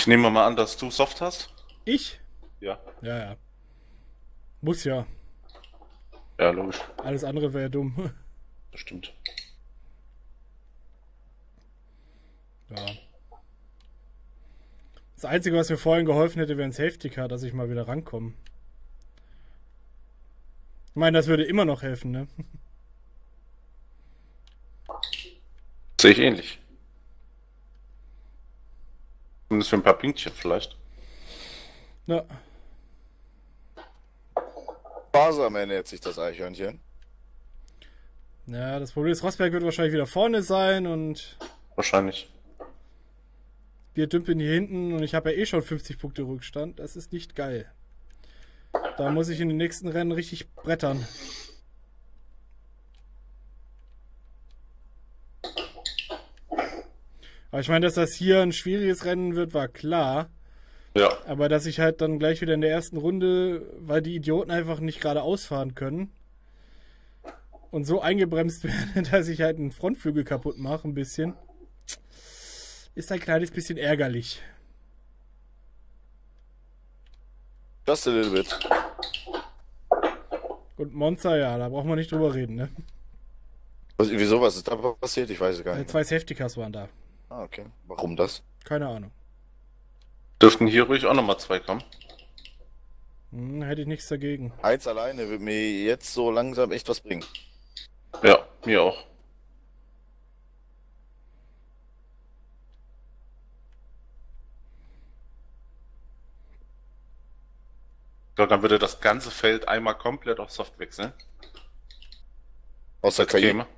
Ich nehme mal an, dass du Soft hast. Ich? Ja. Ja, ja. Muss ja. Ja, logisch. Alles andere wäre dumm. Bestimmt. Ja. Das Einzige, was mir vorhin geholfen hätte, wäre ein Safety Car, dass ich mal wieder rankomme. Ich meine, das würde immer noch helfen, ne? Sehe ich ähnlich. Zumindest für ein paar Pünktchen vielleicht. Ja. Sparsam ernährt sich das Eichhörnchen. Ja, das Problem ist, Rosberg wird wahrscheinlich wieder vorne sein und Wahrscheinlich. wir dümpeln hier hinten und ich habe ja eh schon 50 Punkte Rückstand. Das ist nicht geil. Da muss ich in den nächsten Rennen richtig brettern. Aber ich meine, dass das hier ein schwieriges Rennen wird, war klar. Ja. Aber dass ich halt dann gleich wieder in der ersten Runde, weil die Idioten einfach nicht gerade ausfahren können und so eingebremst werden, dass ich halt einen Frontflügel kaputt mache, ein bisschen, ist ein kleines bisschen ärgerlich. Just a little bit. Und Monza, ja, da braucht man nicht drüber reden, ne? Wieso, was ist da passiert? Ich weiß es gar nicht. Zwei Safety Cars waren da. Ah, okay. Warum das? Keine Ahnung. Dürften hier ruhig auch nochmal zwei kommen. Hätte ich nichts dagegen. Eins alleine wird mir jetzt so langsam echt was bringen. Ja, mir auch. So, dann würde das ganze Feld einmal komplett auf Soft wechseln. Außer Als KI. käme.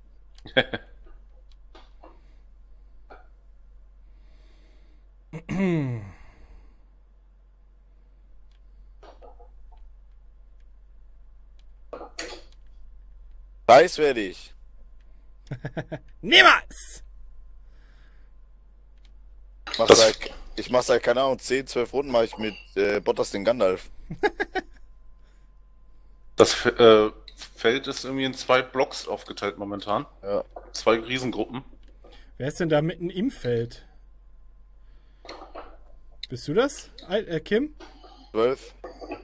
Preiswertig. Niemals! Ich mach seit, keine Ahnung, 10, 12 Runden mache ich mit Bottas den Gandalf. Das Feld ist irgendwie in zwei Blocks aufgeteilt momentan. Ja. Zwei Riesengruppen. Wer ist denn da mitten im Feld? Bist du das, Kim? 12.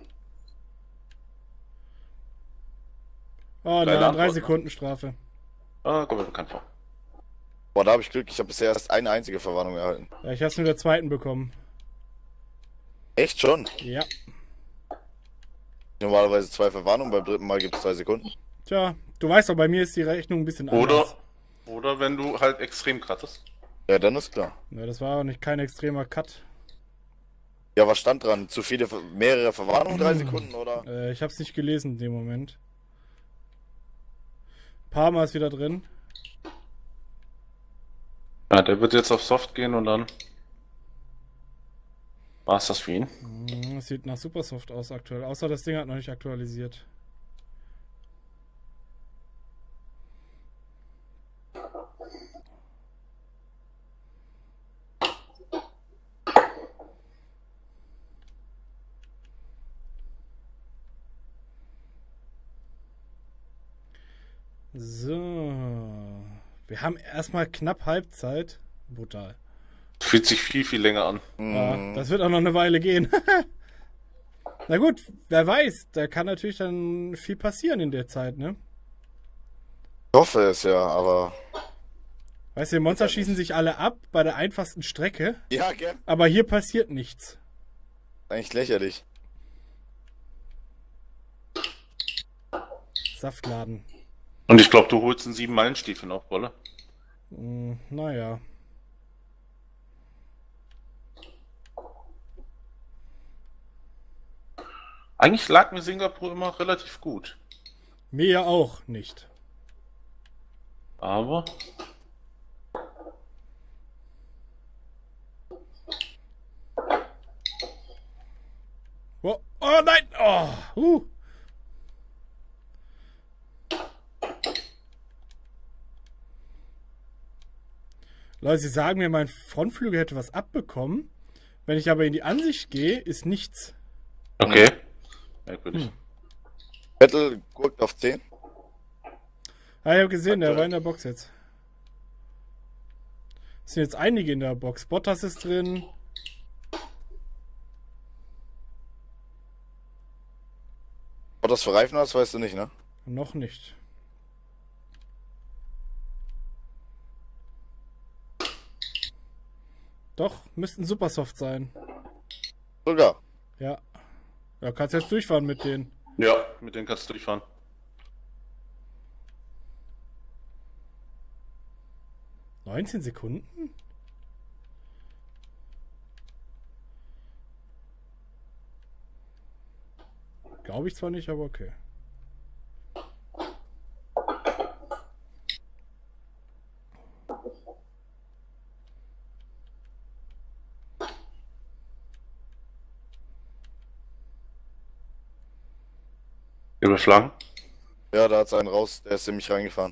Oh Kleine nein, 3 Antwort, Sekunden Strafe. Ah, kommt mir bekannt vor. Boah, da habe ich Glück. Ich habe bisher erst eine einzige Verwarnung erhalten. Ja, ich hab's nur der zweiten bekommen. Echt schon? Ja. Normalerweise 2 Verwarnungen, beim dritten Mal gibt es 2 Sekunden. Tja, du weißt doch, bei mir ist die Rechnung ein bisschen anders. Oder wenn du halt extrem cuttest. Ja, dann ist klar. Ja, das war auch nicht kein extremer Cut. Ja, was stand dran? Zu viele, mehrere Verwarnungen, 3 Sekunden, oder? Ich hab's nicht gelesen in dem Moment. Ein paar Mal ist wieder drin. Ja, der wird jetzt auf Soft gehen und dann war's das für ihn. Das sieht nach Supersoft aus aktuell. Außer das Ding hat noch nicht aktualisiert. So. Wir haben erstmal knapp Halbzeit. Brutal. Fühlt sich viel, viel länger an. Ja, das wird auch noch eine Weile gehen. Na gut, wer weiß, da kann natürlich dann viel passieren in der Zeit, ne? Ich hoffe es ja, aber. Weißt du, die Monster schießen sich alle ab bei der einfachsten Strecke, Ja, gell? aber hier passiert nichts. Eigentlich lächerlich. Saftladen. Und ich glaube, du holst einen 7-Meilen-Stiefel auf, Wolle. Naja. Eigentlich lag mir Singapur immer relativ gut. Mir ja auch nicht. Aber Oh, oh nein! Oh! Leute, sie sagen mir, mein Frontflügel hätte was abbekommen. Wenn ich aber in die Ansicht gehe, ist nichts. okay. Merkwürdig. Vettel guckt auf 10. Ah, ich habe gesehen, der war in der Box jetzt. Es sind jetzt einige in der Box. Bottas ist drin. das für Reifen hast, weißt du nicht, ne? Noch nicht. Doch, müssten Supersoft sein. Sogar. Ja. Ja, kannst jetzt durchfahren mit denen. Ja, mit denen kannst du durchfahren. ...19 Sekunden? Glaube ich zwar nicht, aber okay. Überschlagen? Ja, da hat's einen raus, der ist in mich reingefahren.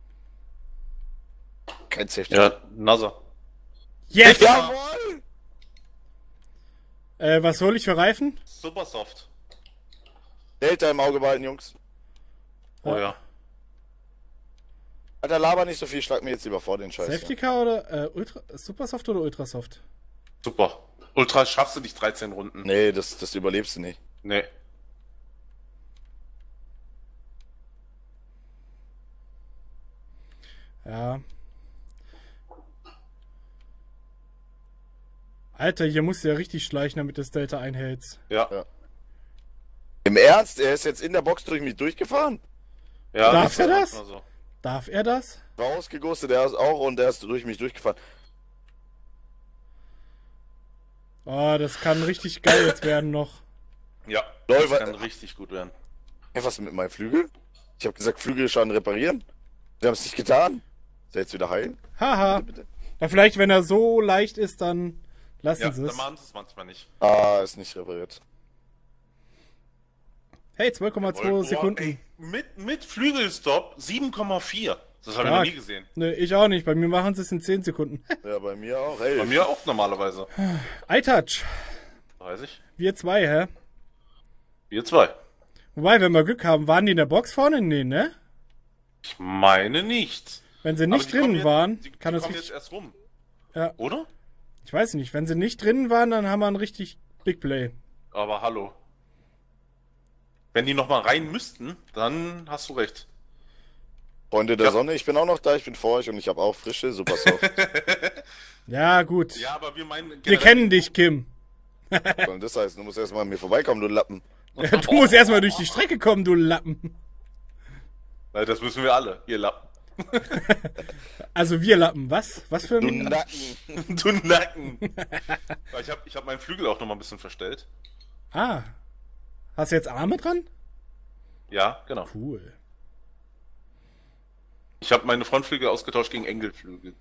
Kein Safety. Ja, NASA. Yes! Jawohl! Was hole ich für Reifen? Supersoft. Delta im Auge behalten, Jungs. Oh ja. Alter, laber nicht so viel, schlag mir jetzt lieber vor den Scheiß. Safety Car oder Supersoft oder Ultrasoft? Super. Ultra schaffst du nicht 13 Runden. Nee, das überlebst du nicht. Nee. Ja. Alter, hier musst du ja richtig schleichen, damit das Delta einhältst. Ja. Ja. Im Ernst? Er ist jetzt in der Box durch mich durchgefahren? Ja, Darf ist er ja das? manchmal so. Darf er das? War ausgeghostet, der ist auch und der ist durch mich durchgefahren. Oh, das kann richtig geil jetzt werden noch. Ja, Lol, das wa- kann richtig gut werden. Hey, was mit meinem Flügel? Ich habe gesagt, Flügelschaden reparieren. Sie haben es nicht getan. Ist er jetzt wieder heilen? Haha. Bitte. Ja, vielleicht, wenn er so leicht ist, dann lassen Ja, sie dann es. machen sie es manchmal nicht. Ah, ist nicht repariert. Hey, 2,2 Boah, Sekunden. ey, mit Flügelstop 7,4. Das habe ich noch Stark. nie gesehen. Ne, ich auch nicht. Bei mir machen sie es in 10 Sekunden. Ja, bei mir auch. Bei Ey, mir auch normalerweise. iTouch. Weiß ich. Wir zwei, hä? Wir zwei. Wobei, wenn wir Glück haben, waren die in der Box vorne? Nee, ne? Ich meine nicht. Wenn sie Aber nicht die kommen drinnen jetzt- waren, die kann das kommen jetzt richtig... erst rum. Ja. Oder? Ich weiß nicht. Wenn sie nicht drinnen waren, dann haben wir ein richtig Big Play. Aber hallo. Wenn die nochmal rein müssten, dann hast du recht. Freunde der Ja. Sonne, ich bin auch noch da, ich bin vor euch und ich habe auch frische Supersoft. Ja, gut. Ja, aber wir meinen Wir generell- kennen dich, Kim. Was soll das heißen? Du musst erstmal an mir vorbeikommen, du Lappen. Du musst erstmal durch die Strecke kommen, du Lappen. Nein, das müssen wir alle, ihr Lappen. Also wir Lappen, was? Was für Du ein... Nacken. Du Nacken. Ich hab meinen Flügel auch nochmal ein bisschen verstellt. Ah. Hast du jetzt Arme dran? Ja, genau. Cool. Ich habe meine Frontflügel ausgetauscht gegen Engelflügel.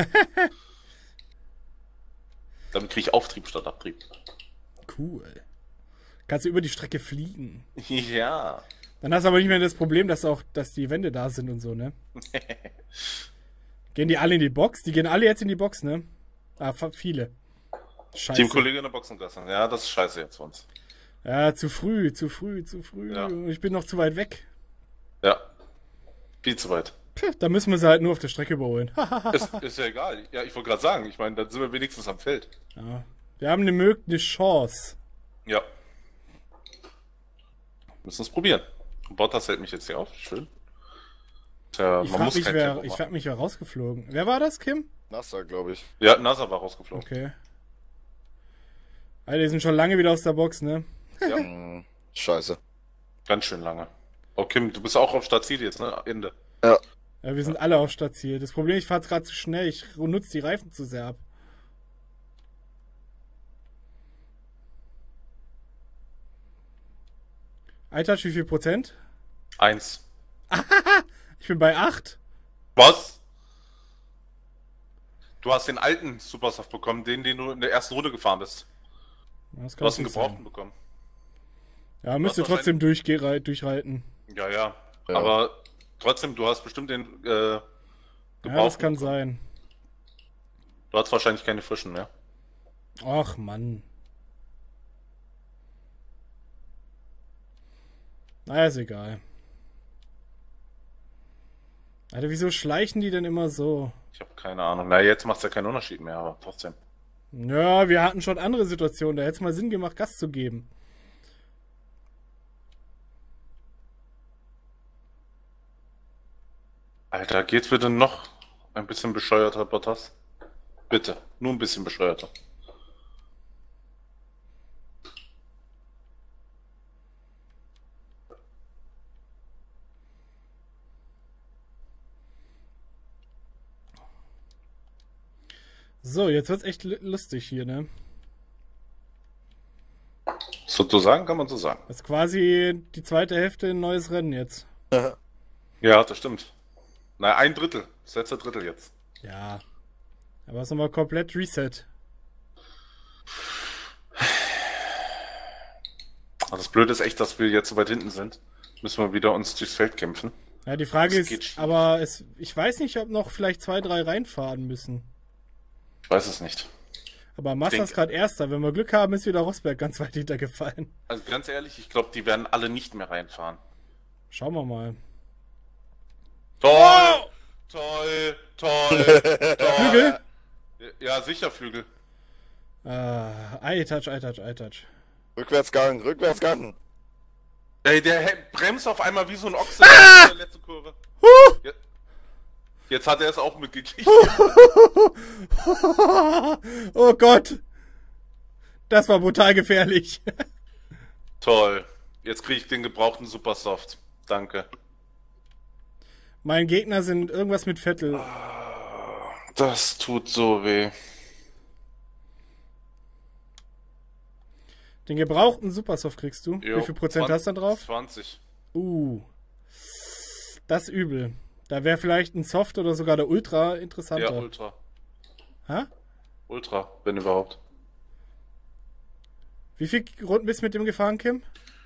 Damit kriege ich Auftrieb statt Abtrieb. Cool. Kannst du über die Strecke fliegen. Ja. Dann hast du aber nicht mehr das Problem, dass die Wände da sind und so, ne? Gehen die alle in die Box? Die gehen alle jetzt in die Box, ne? Ah, viele. Scheiße. Teamkollege in der Boxengasse. Ja, das ist scheiße jetzt für uns. Ja, zu früh. Ja. Ich bin noch zu weit weg. Ja. Viel zu weit. Puh, da müssen wir sie halt nur auf der Strecke überholen. Ist ja egal. Ja, ich wollte gerade sagen, ich meine, dann sind wir wenigstens am Feld. Ja. Wir haben eine Chance. Ja. Müssen es probieren. Bottas hält mich jetzt hier auf. Schön. Tja, Ich man frag muss mich, kein Tempo machen. wer rausgeflogen. Wer war das, Kim? Nasser, glaube ich. Ja, NASA war rausgeflogen. Okay. Alter, die sind schon lange wieder aus der Box, ne? Ja, Scheiße. ganz schön lange. Oh, Kim, du bist auch auf Startziel jetzt, ne? Ende. Ja. Ja, wir sind alle auf Stadtziel. Das Problem, ich fahre gerade zu schnell. Ich nutze die Reifen zu sehr ab. iTouch, wie viel Prozent? 1. Ich bin bei 8. Was? Du hast den alten Supersoft bekommen, den du in der ersten Runde gefahren bist. Das Du kann hast einen nicht gebrauchten sein. bekommen. Ja, müsst ihr Du hast trotzdem durchreiten. Ja, ja. Ja. Aber trotzdem, du hast bestimmt den Ja, gebrauchten das kann bekommen. sein. Du hast wahrscheinlich keine frischen mehr. Ach, Mann. Naja, ist egal. Alter, wieso schleichen die denn immer so? Ich habe keine Ahnung. Na, jetzt macht es ja keinen Unterschied mehr, aber trotzdem. Ja, wir hatten schon andere Situationen. Da hätte es mal Sinn gemacht, Gas zu geben. Alter, geht's bitte noch ein bisschen bescheuerter, Bottas? Bitte, nur ein bisschen bescheuerter. So, jetzt wird's echt lustig hier, ne? Sozusagen kann man so sagen. Das ist quasi die zweite Hälfte ein neues Rennen jetzt. Ja, das stimmt. Na, ein Drittel. Das letzte Drittel jetzt. Ja. Aber es ist nochmal komplett Reset. Das Blöde ist echt, dass wir jetzt so weit hinten sind. Müssen wir wieder uns durchs Feld kämpfen. Ja, die Frage Das geht ist, schief. aber ich weiß nicht, ob noch vielleicht 2, 3 reinfahren müssen. Ich weiß es nicht. Aber Massa ist denke- gerade Erster. Wenn wir Glück haben, ist wieder Rosberg ganz weit hintergefallen. Also ganz ehrlich, ich glaube, die werden alle nicht mehr reinfahren. Schauen wir mal. Toll! Toll! Toll! Toll! Flügel? Ja, sicher Flügel. Eye-Touch, Eye-Touch, Eye-Touch. Rückwärtsgang, Rückwärtsgang. Ey, der bremst auf einmal wie so ein Ochse in der letzten Kurve. Je- Jetzt hat er es auch mitgekriegt. Oh Gott! Das war brutal gefährlich. Toll. Jetzt kriege ich den gebrauchten Supersoft. Danke. Mein Gegner sind irgendwas mit Vettel. Das tut so weh. Den gebrauchten Supersoft kriegst du. Jo, Wie viel Prozent 20, hast du da drauf? 20. Das ist übel. Da wäre vielleicht ein Soft oder sogar der Ultra interessanter. Ja, Ultra. Hä? Ultra, wenn überhaupt. Wie viele Runden bist du mit dem gefahren, Kim?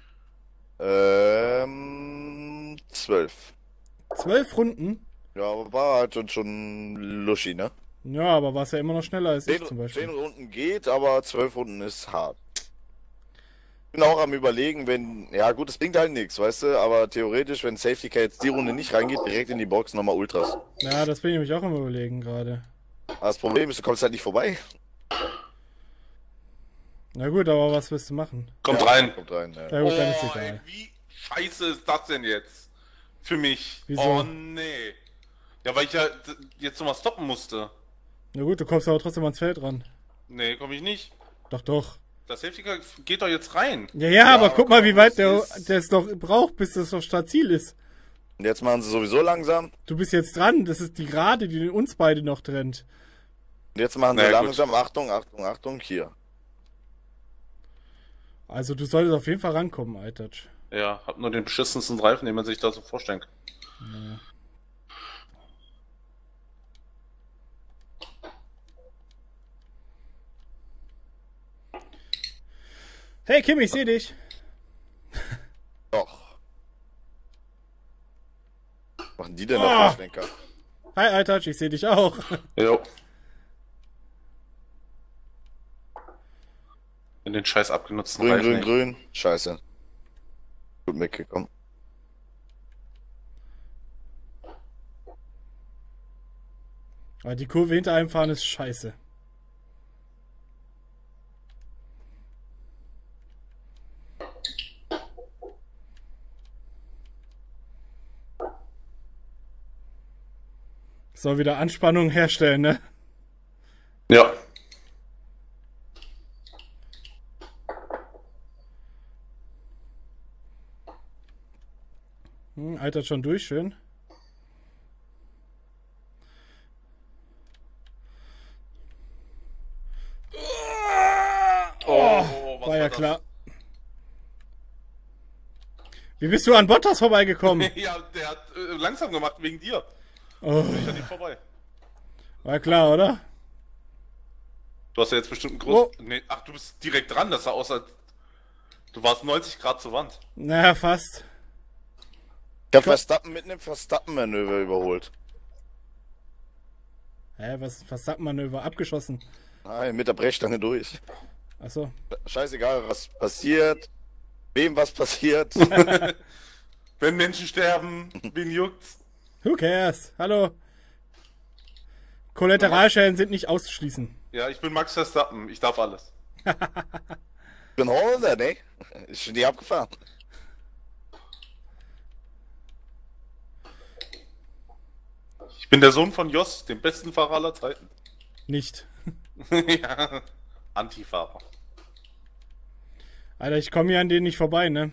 12. 12 Runden? Ja, aber war halt schon Luschi, ne? Ja, aber warst ja immer noch schneller als ich zum 10 Beispiel. Runden geht, aber 12 Runden ist hart. Bin auch am Überlegen, wenn, ja gut, es bringt halt nichts, weißt du, aber theoretisch, wenn Safety Car jetzt die Runde nicht reingeht, direkt in die Box nochmal Ultras. Ja, das bin ich nämlich auch am Überlegen gerade. Aber das Problem ist, du kommst halt nicht vorbei. Na gut, aber was willst du machen? Kommt Ja, rein. Kommt rein, ja. Ja gut, dann ist Ey, egal. wie scheiße ist das denn jetzt? Für mich. Wieso? Oh nee. Ja, weil ich ja jetzt nochmal stoppen musste. Na gut, du kommst aber trotzdem ans Feld ran. Nee, komme ich nicht. Doch, doch. Das Safety Car geht doch jetzt rein. Ja, aber guck mal, wie weit der das ist- es noch braucht, bis das auf Startziel ist. Und jetzt machen sie sowieso langsam. Du bist jetzt dran, das ist die Gerade, die uns beide noch trennt. Und jetzt machen sie Na ja, gut. langsam. Achtung, Achtung, Achtung, hier. Also du solltest auf jeden Fall rankommen, Altatsch. Ja, hab nur den beschissensten Reifen, den man sich da so vorstellen kann. Hey Kim, ich sehe dich. Doch. Was machen die denn Oh. da für Schlenker? Hi Altatsch, ich sehe dich auch. Jo. In den scheiß abgenutzten Grün, Reifen. grün, ey. grün. Scheiße. Gut mitgekommen. Aber die Kurve hinter einem fahren ist scheiße. Soll wieder Anspannung herstellen, ne? Ja. Altert schon durch, schön. Oh, was War ja das? klar. Wie bist du an Bottas vorbeigekommen? Ja, der hat langsam gemacht wegen dir. Oh, Ich hatte ihn vorbei. war klar, oder? Du hast ja jetzt bestimmt einen Oh. großen. Nee, ach, du bist direkt dran. Das sah aus, als. Du warst 90 Grad zur Wand. Naja, fast. Ich hab Verstappen mit einem Verstappen-Manöver überholt. Hä, was Verstappen-Manöver? Abgeschossen. Nein, mit der Brechstange durch. Achso. Scheißegal, was passiert. Wem was passiert. Wenn Menschen sterben, wen juckt's? Who cares? Hallo. Kollateralschäden sind nicht auszuschließen. Ja, ich bin Max Verstappen. Ich darf alles. Ich bin Holländer, ne? Ist schon nie abgefahren. Ich bin der Sohn von Jos, dem besten Fahrer aller Zeiten. Nicht. Ja, Antifahrer. Alter, ich komme hier an denen nicht vorbei, ne?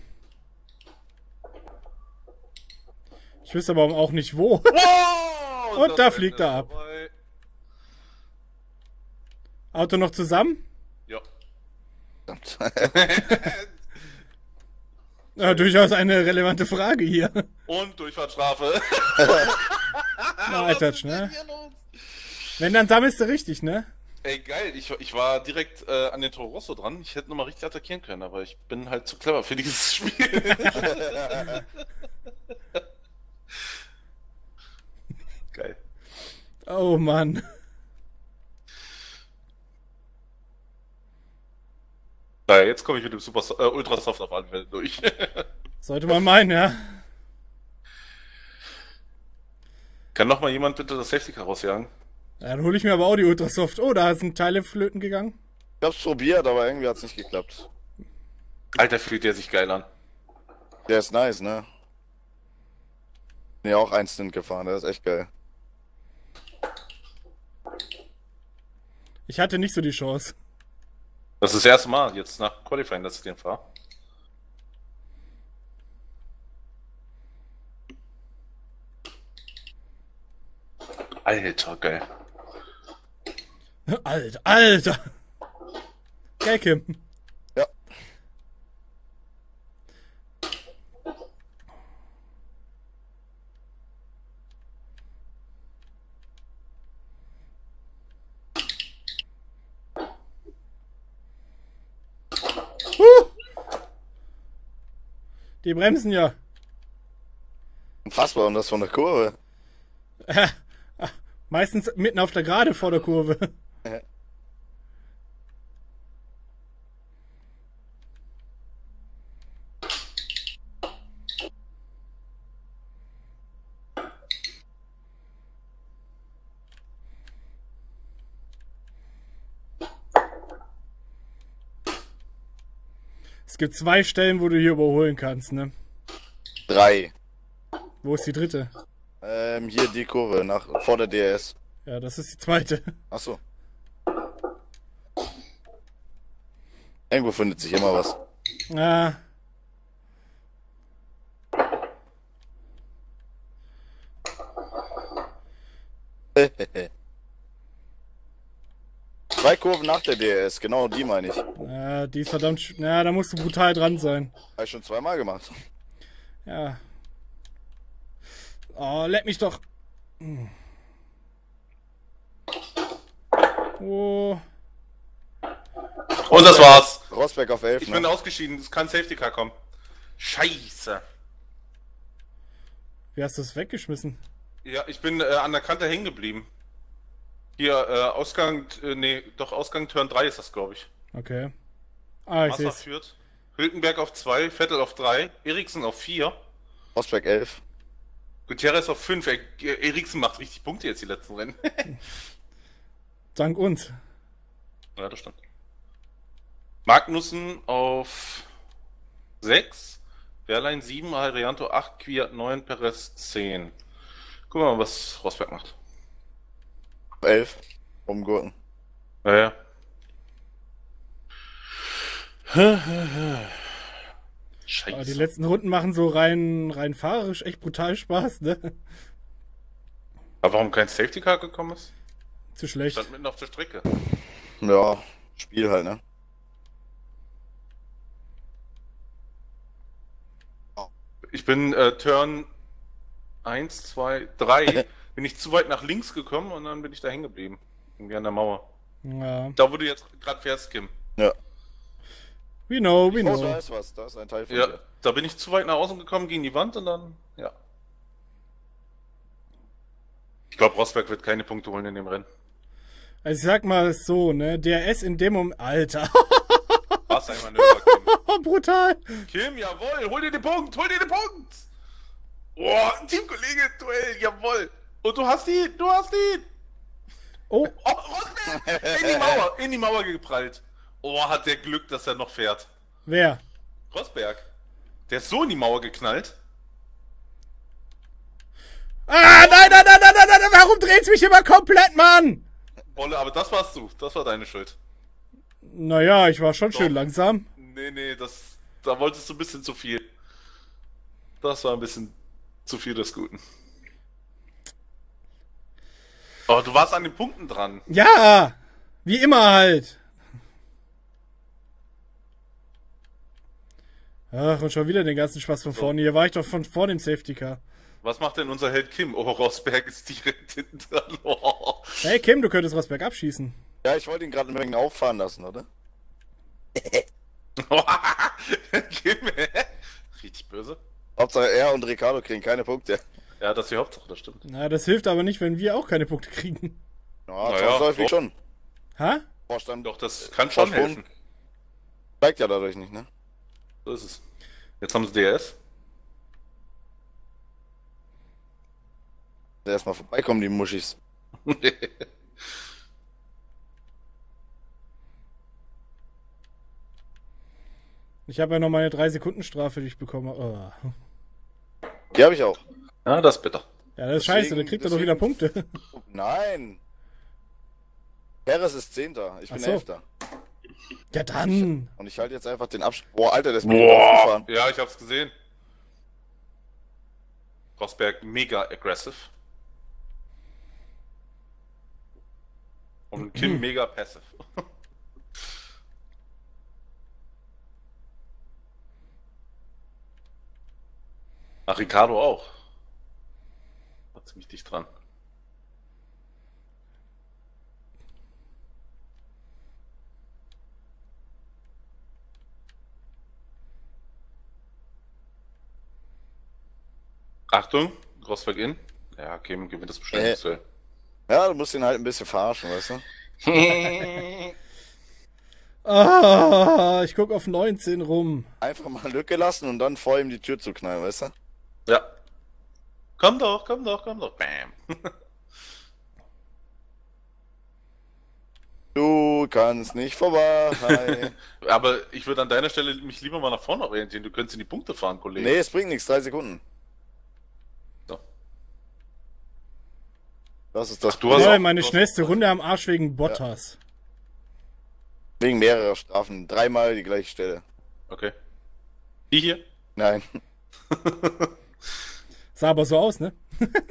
Ich wüsste aber auch nicht wo. Wow, Und da das fliegt Rennen er ist ab. vorbei. Auto noch zusammen? Ja. Ja, durchaus eine relevante Frage hier. Und Durchfahrtsstrafe. Na, Alter, ne? Wenn, dann sammelst du richtig, ne? Ey, geil. Ich war direkt an den Toro Rosso dran. Ich hätte nochmal richtig attackieren können, aber ich bin halt zu clever für dieses Spiel. Geil. Oh Mann. Naja, jetzt komme ich mit dem Ultrasoft auf alle Fälle durch. Sollte man meinen, ja. Kann noch mal jemand bitte das Safety Car rausjagen? Ja, dann hole ich mir aber auch die Ultrasoft. Oh, da sind Teile flöten gegangen. Ich hab's probiert, aber irgendwie hat's nicht geklappt. Alter, fühlt der sich geil an. Der ist nice, ne? Nee, auch Stint gefahren, der ist echt geil. Ich hatte nicht so die Chance. Das ist das erste Mal jetzt nach Qualifying, dass ich den fahre. Alter, geil. Alter, Alter. Geil, Kim. Ja. Die bremsen ja. Unfassbar, und das von der Kurve. Meistens mitten auf der Gerade vor der Kurve. Es gibt 2 Stellen, wo du hier überholen kannst, ne? 3. Wo ist die dritte? Hier die Kurve, vor der DRS. Ja, das ist die zweite. Achso. Irgendwo findet sich immer was. Ah. Zwei Kurven nach der DRS, genau die meine ich. Ja, die ist verdammt. Ja, da musst du brutal dran sein. Habe ich schon zweimal gemacht. Ja. Oh, leck mich doch. Oh. Und das war's. Rosberg auf 11. Ich bin ausgeschieden, es kann Safety Car kommen. Scheiße. Wie hast du es weggeschmissen? Ja, ich bin an der Kante hängen geblieben. Hier, Ausgang, nee, doch Ausgang Turn 3 ist das, glaube ich. Okay. Ah, ich Massa seh's. führt. Hülkenberg auf 2, Vettel auf 3, Eriksen auf 4, Rosberg 11. Gutierrez auf 5. Eriksen macht richtig Punkte jetzt die letzten Rennen. Dank uns. Ja, das stimmt. Magnussen auf 6, Wehrlein 7, Arianto 8, Kwiat 9, Perez 10. Guck mal, was Rosberg macht. 11. Umgurten. Ja. Scheiße. Aber die letzten Runden machen so rein fahrerisch echt brutal Spaß, ne? Aber warum kein Safety Car gekommen ist? Zu schlecht. Stand mitten auf der Strecke. Ja, Spiel halt, ne? Ich bin Turn 1, 2, 3. Bin ich zu weit nach links gekommen und dann bin ich da hängen geblieben. Irgendwie an der Mauer. Ja. Da, wo du jetzt gerade fährst, Kim. Ja. We know, we Oh, da know. ist was. Da ist ein Teil von Ja, dir. da bin ich zu weit nach außen gekommen, gegen die Wand und dann, ja. Ich glaube, Rosberg wird keine Punkte holen in dem Rennen. Also ich sag mal so, ne? DRS in dem Moment. Alter. Was ein Manöver, Kim. Brutal. Kim, jawohl, hol dir den Punkt, hol dir den Punkt! Boah, Teamkollege, Duell, jawohl! Und du hast ihn, du hast ihn! Oh, Oh, Rosberg! In die Mauer geprallt. Oh, hat der Glück, dass er noch fährt. wer? Rosberg. Der ist so in die Mauer geknallt. Ah, nein, warum dreht's mich immer komplett, Mann? Bolle, aber das warst du. Das war deine Schuld. Naja, ich war schon Doch. schön langsam. Nee, da wolltest du ein bisschen zu viel. Das war ein bisschen zu viel des Guten. Oh, du warst an den Punkten dran. Ja, wie immer halt. Ach, und schon wieder den ganzen Spaß von vorne. Hier war ich doch von vor dem Safety Car. Was macht denn unser Held Kim? Oh, Rosberg ist direkt hinten dran. Oh. Hey Kim, du könntest Rosberg abschießen. Ja, ich wollte ihn gerade ein wenig auffahren lassen, oder? Kim, richtig böse. Hauptsache er und Ricardo kriegen keine Punkte. Ja, das ist die Hauptsache, das stimmt. Na, das hilft aber nicht, wenn wir auch keine Punkte kriegen. Ja, Naja, zwangsläufig doch. schon. Ha? Vorstand Doch, das kann schon Vorsprung helfen. steigt ja dadurch nicht, ne? So ist es. Jetzt haben sie DRS. Erstmal vorbeikommen, die Muschis. Ich habe ja noch meine 3-Sekunden-Strafe, die ich bekomme. Oh. Die habe ich auch. Ja, das ist bitter. Ja, das ist scheiße, dann kriegt er doch wieder Punkte. Nein. Perez ist 10. Ich bin Ach so. 11. Ja, dann. Und ich halte jetzt einfach den Abstand. Boah, Alter, der ist mit Boah. aufgefahren. Ja, ich hab's gesehen. Rosberg mega aggressive. Und Kim mega passive. Ach, Ricardo auch. War ziemlich dicht dran. Achtung, Rosberg in. Ja, Kim gewinnt das bestimmt. Ja, du musst ihn halt ein bisschen verarschen, weißt du? Ah, ich guck auf 19 rum. Einfach mal Lücke lassen und dann vor ihm die Tür zu knallen, weißt du? Ja. Komm doch, komm doch, komm doch. Bam. Du kannst nicht vorbei. Aber ich würde an deiner Stelle mich lieber mal nach vorne orientieren. Du könntest in die Punkte fahren, Kollege. Nee, es bringt nichts, 3 Sekunden. So. Das ist das Du hast Ja, auch- meine du hast- schnellste Runde am Arsch wegen Bottas. Wegen mehrerer Strafen. 3-mal die gleiche Stelle. Okay. Die hier? Nein. Sah aber so aus, ne?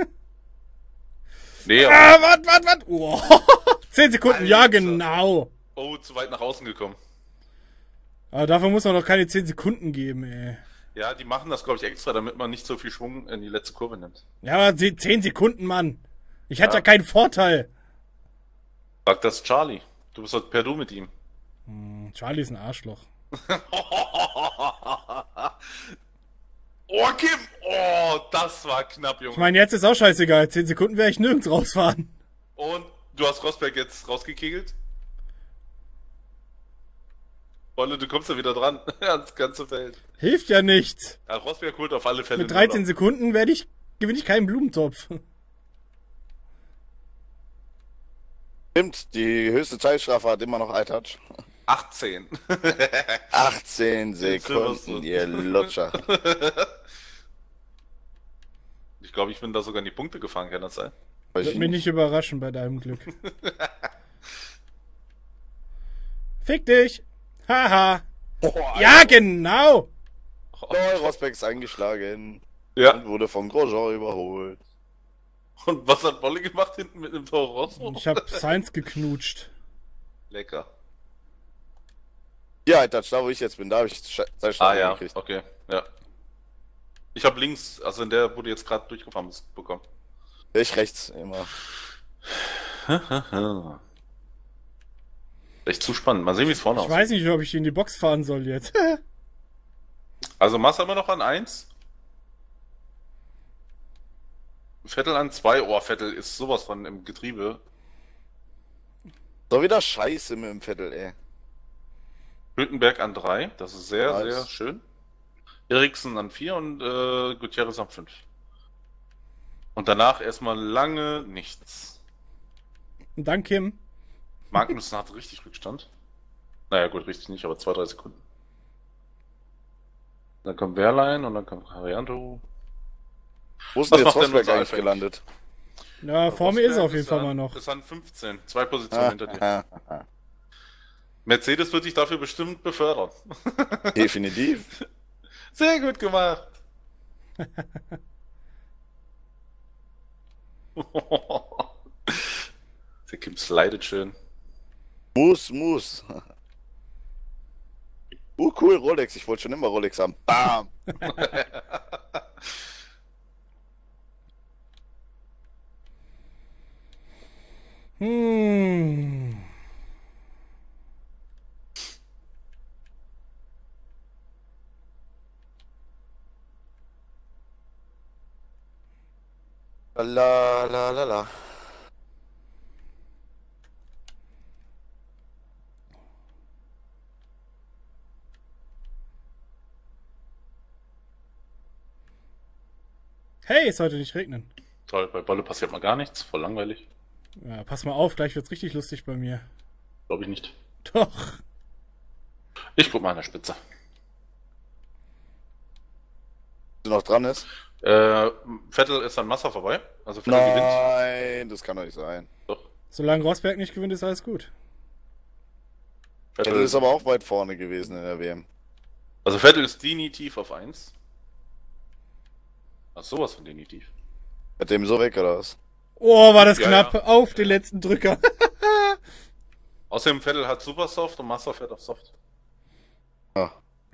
Nee, aber. Ah, wat? Oh, 10 Sekunden, ja Alter. genau. Oh, zu weit nach außen gekommen. Aber dafür muss man doch keine 10 Sekunden geben, ey. Ja, die machen das, glaube ich, extra, damit man nicht so viel Schwung in die letzte Kurve nimmt. Ja, aber 10 Sekunden, Mann. Ich hatte Ja. ja keinen Vorteil. Sag das Charlie. Du bist halt per Du mit ihm. Charlie ist ein Arschloch. Oh, Kim! Oh, das war knapp, Junge. Ich meine, jetzt ist auch scheißegal. 10 Sekunden werde ich nirgends rausfahren. Und du hast Rosberg jetzt rausgekegelt? Wolle, du kommst ja wieder dran. Ans ganze Feld. Hilft ja nichts. Ja, Rosberg holt auf alle Fälle Mit 13 Nuller. Sekunden gewinne ich keinen Blumentopf. Stimmt, die höchste Zeitstrafe hat immer noch iTouch. 18. 18 Silberstone. Sekunden, ihr Lutscher. Ich glaube, ich bin da sogar in die Punkte gefahren, kann das sein? Weiß Wird ich mich nicht. nicht überraschen bei deinem Glück. Fick dich. Haha. Boah, Ja, genau. Alter, Rosberg ist eingeschlagen Ja. und wurde von Grosjean überholt. Und was hat Bolle gemacht hinten mit dem Toro Rosso? Ich hab Sainz geknutscht. Lecker. Ja, iTouch, da wo ich jetzt bin, da habe ich Zeitstrafe Ah ja, gekriegt. okay, ja. Ich habe links, also in der, wo du jetzt gerade durchgefahren bist, bekommen. Ich rechts immer. Echt zu spannend. Mal sehen, wie es vorne Ich aussieht. weiß nicht, ob ich in die Box fahren soll jetzt. Also Massa immer noch an 1. Vettel an 2. Oh, Vettel ist sowas von im Getriebe. So wieder Scheiße mit dem Vettel, ey. Hülkenberg an 3. Das ist sehr, Nice. sehr schön. Eriksen an 4 und Gutierrez an 5. Und danach erstmal lange nichts. Und dann Kim. Magnussen hat richtig Rückstand. Naja, gut, richtig nicht, aber 2-3 Sekunden. Dann kommt Wehrlein und dann kommt Harianto. Wo ist Was denn jetzt macht denn Rosberg unser eigentlich Alpha gelandet? Ja, vor mir ist er auf jeden Fall an- mal noch. Ist an 15, 2 Positionen hinter dir. Mercedes wird dich dafür bestimmt befördern. Definitiv. Sehr gut gemacht. Der Kim slidet schön. Muss. Cool, Rolex. Ich wollte schon immer Rolex haben. Bam. Hm. La la la la. Hey, es sollte nicht regnen. Toll, bei Bolle passiert mal gar nichts. Voll langweilig. Ja, pass mal auf, gleich wird's richtig lustig bei mir. Glaube ich nicht. Doch. Ich guck mal an der Spitze. Du noch dran ist? Vettel ist an Massa vorbei. Also Vettel gewinnt. Nein, das kann doch nicht sein. Doch. Solange Rosberg nicht gewinnt, ist alles gut. Vettel ist aber auch weit vorne gewesen in der WM. Also Vettel ist definitiv auf 1. Ach, sowas von definitiv. Mit dem so weg oder was? Oh, war das Ja, knapp. ja. Auf den letzten Drücker. Außerdem Vettel hat super Soft und Massa fährt auf Soft. Ah.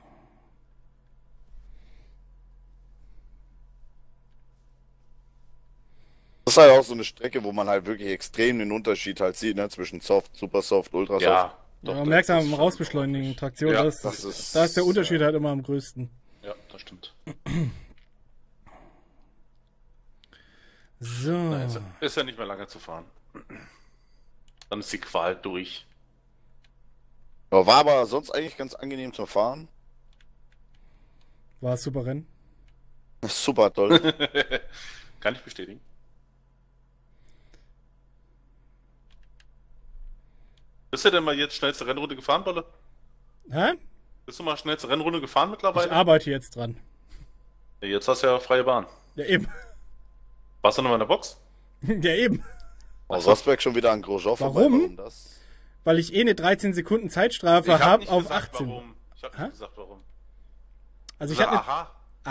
Das ist halt auch so eine Strecke, wo man halt wirklich extrem den Unterschied halt sieht, ne? Zwischen Soft, Super Soft, Ultra Soft. Ja. Ja, doch, man merkt das am ist schon Rausbeschleunigen, ordentlich. Traktion, Ja, da ist der Unterschied halt immer am größten. Ja, das stimmt. So. Ist ja nicht mehr lange zu fahren. Dann ist die Qual durch. Ja, war aber sonst eigentlich ganz angenehm zum Fahren. War es super Rennen. Super toll. Kann ich bestätigen. Bist du denn mal jetzt schnellste Rennrunde gefahren, Bolle? Hä? Bist du mal schnellste Rennrunde gefahren Ich mittlerweile? arbeite jetzt dran. Ja, jetzt hast du ja freie Bahn. Ja, eben. Warst du noch mal in der Box? Ja, eben. Oh, Rosberg schon wieder an Grosjean vorbei. Warum? Das? Weil ich eh eine 13 Sekunden Zeitstrafe hab habe nicht auf gesagt, 18. Warum. Ich hab Hä? nicht gesagt, warum. Also ich Sag, habe aha.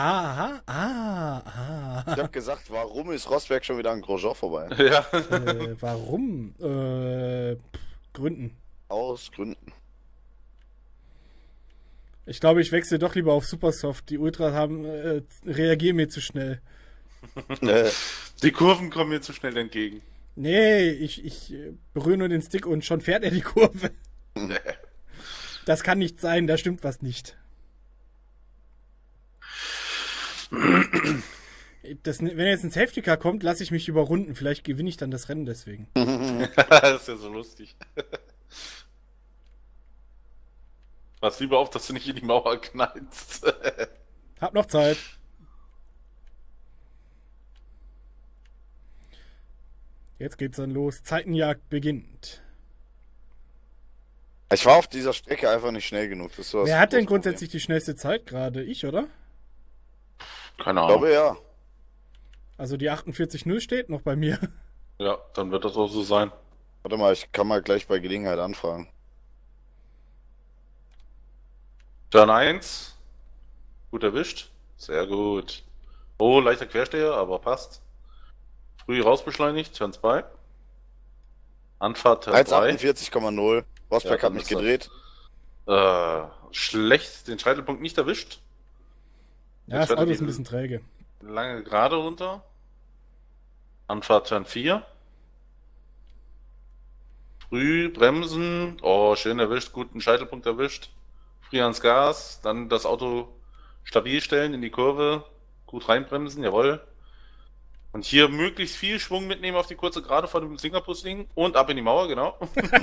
Ich habe gesagt, warum ist Rosberg schon wieder an Grosjean vorbei? Ja. Warum? Gründen. Aus Gründen. Ich glaube, ich wechsle doch lieber auf Supersoft. Die Ultras reagieren mir zu schnell. Die Kurven kommen mir zu schnell entgegen. Nee, ich berühre nur den Stick und schon fährt er die Kurve. Das kann nicht sein, da stimmt was nicht. Wenn jetzt ein Safety Car kommt, lasse ich mich überrunden. Vielleicht gewinne ich dann das Rennen deswegen. Das ist ja so lustig. Pass lieber auf, dass du nicht in die Mauer knallst. Hab noch Zeit. Jetzt geht's dann los. Zeitenjagd beginnt. Ich war auf dieser Strecke einfach nicht schnell genug. Das ist so das Wer hat denn große grundsätzlich die schnellste Zeit gerade? Ich, oder? Keine Problem. Ich Ahnung. glaube ja. Also die 48.0 steht noch bei mir. Ja, dann wird das auch so sein. Warte mal, ich kann mal gleich bei Gelegenheit anfragen. Turn 1. Gut erwischt. Sehr gut. Oh, leichter Quersteher, aber passt. Früh rausbeschleunigt. Turn 2. Anfahrt Turn 3. 1,48,0. Rosberg Ja, hat mich dann ist gedreht. Schlecht den Scheitelpunkt nicht erwischt. Ja, Jetzt das wird Auto ist die- ein bisschen träge. Lange gerade runter. Anfahrt Turn 4. Früh bremsen. Oh, schön erwischt. Guten Scheitelpunkt erwischt. Früh ans Gas. Dann das Auto stabil stellen in die Kurve. Gut reinbremsen. Jawohl. Und hier möglichst viel Schwung mitnehmen auf die kurze Gerade vor dem Singapur-Swing. Und ab in die Mauer, genau.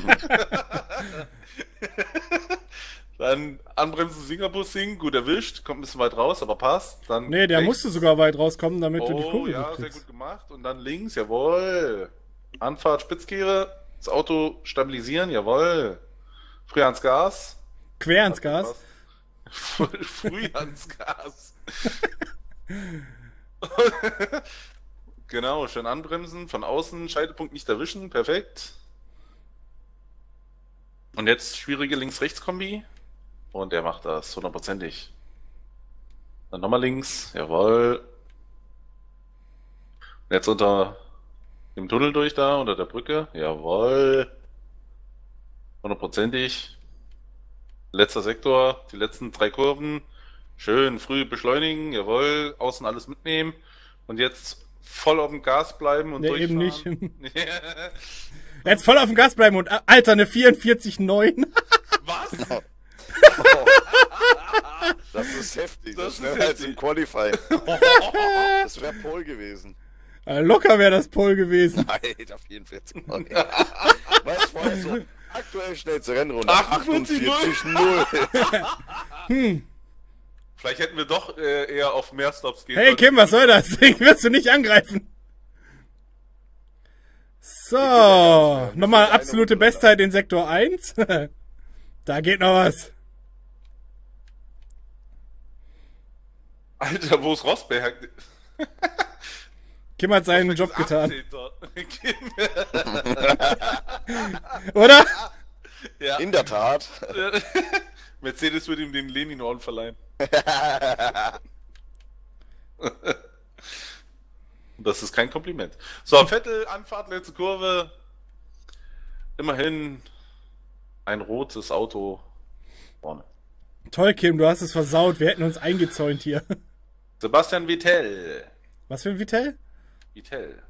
Dann anbremsen, Singapur-Swing. Gut erwischt. Kommt ein bisschen weit raus, aber passt. Dann Nee, der rechts. musste sogar weit rauskommen, damit du die Oh, Kurve ja, gut sehr kriegst. gut gemacht. Und dann links, jawohl. Anfahrt, Spitzkehre. Das Auto stabilisieren, jawohl. Früh ans Gas. Quer ins Gas. Früh ans Gas. Genau, schön anbremsen, von außen, Scheitelpunkt nicht erwischen, perfekt. Und jetzt schwierige Links-Rechts-Kombi. Und er macht das hundertprozentig. Dann nochmal links, jawohl. Und jetzt unter dem Tunnel durch da, unter der Brücke, jawohl. Hundertprozentig. Letzter Sektor, die letzten 3 Kurven. Schön früh beschleunigen, jawohl. Außen alles mitnehmen. Und jetzt voll auf dem Gas bleiben und durchfahren. Eben nicht. Jetzt voll auf dem Gas bleiben und Alter, eine 44,9. Was? Das ist heftig. Das Das ist ist schneller als heftig. im Qualifying. Das wäre Pole gewesen. Locker wäre das Pole gewesen. Alter, 44. Was vorher so? Aktuell schnellste Rennrunde. 48,0. 48,0. Vielleicht hätten wir doch eher auf mehr Stops gehen Hey sollen. Kim, was soll das? Den wirst du nicht angreifen. So, nochmal absolute Bestzeit in Sektor 1. Da geht noch was. Alter, wo ist Rosberg? Kim hat seinen Rosberg Job ist getan. 18. Oder? Ja. In der Tat. Mercedes würde ihm den Lenin-Orden verleihen. Das ist kein Kompliment. So, Vettel, Anfahrt, letzte Kurve. Immerhin ein rotes Auto vorne. Toll, Kim, du hast es versaut. Wir hätten uns eingezäunt hier. Sebastian Vettel. Was für ein Vitell? Vettel.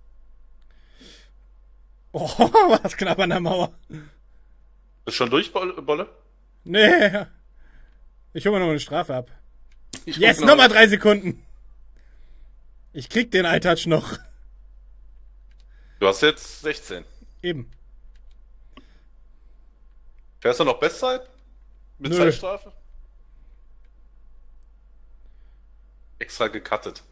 Oh, war das knapp an der Mauer. Ist schon durch, Bolle? Nee. Ich hole mir noch eine Strafe ab. Ich Yes, guck nochmal 3 Sekunden. Ich krieg den iTouch noch. Du hast jetzt 16. Eben. Fährst du noch Bestzeit? Mit Nö. Zeitstrafe? Extra gecuttet.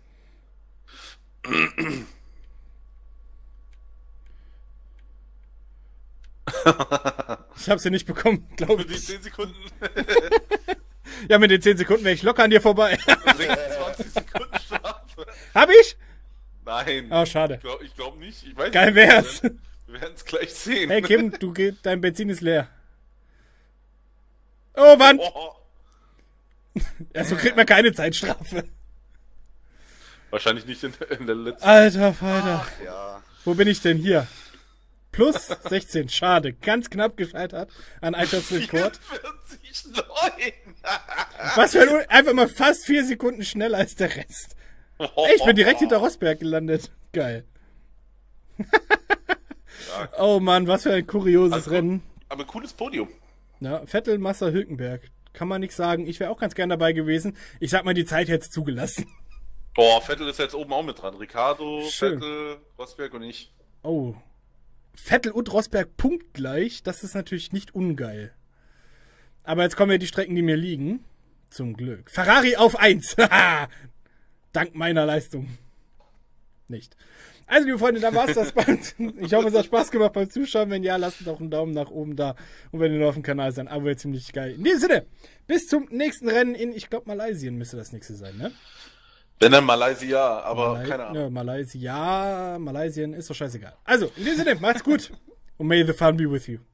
Ich hab sie nicht bekommen, glaube Für die ich. 10 Sekunden. Ja, mit den 10 Sekunden wäre ich locker an dir vorbei. 26 Sekunden Strafe. Hab ich? Nein. Oh, schade. Ich glaub nicht. Ich weiß Geil nicht. wär's. Wir werden es gleich sehen. Hey Kim, dein Benzin ist leer. Oh, Wand! Oh, Ja, so kriegt man keine Zeitstrafe. wahrscheinlich nicht in der letzten. Alter Falter. Ja. Wo bin ich denn hier? Plus 16, schade. Ganz knapp gescheitert an Eiters Rekord. 44,9. Was für ein... Einfach mal fast 4 Sekunden schneller als der Rest. Ey, ich bin direkt hinter Rosberg gelandet. Geil. Oh Mann, was für ein kurioses Also, Rennen. Aber cooles Podium. Ja, Vettel, Massa, Hülkenberg. Kann man nicht sagen. Ich wäre auch ganz gern dabei gewesen. Ich sag mal, die Zeit hätte es zugelassen. Boah, Vettel ist jetzt oben auch mit dran. Ricardo, Schön. Vettel, Rosberg und ich. Oh. Vettel und Rosberg punktgleich. Das ist natürlich nicht ungeil. Aber jetzt kommen ja die Strecken, die mir liegen. Zum Glück. Ferrari auf 1. Dank meiner Leistung. Nicht. Also, liebe Freunde, dann war's das. Ich hoffe, es hat Spaß gemacht beim Zuschauen. Wenn ja, lasst doch einen Daumen nach oben da. Und wenn ihr noch auf dem Kanal seid, ein Abo wäre ziemlich geil. In diesem Sinne, bis zum nächsten Rennen in, ich glaube, Malaysia müsste das nächste sein, ne? Wenn dann Malaysia, aber keine Ahnung. Ja, Malaysia ist doch scheißegal. Also, in diesem Sinne, macht's gut. Und may the fun be with you.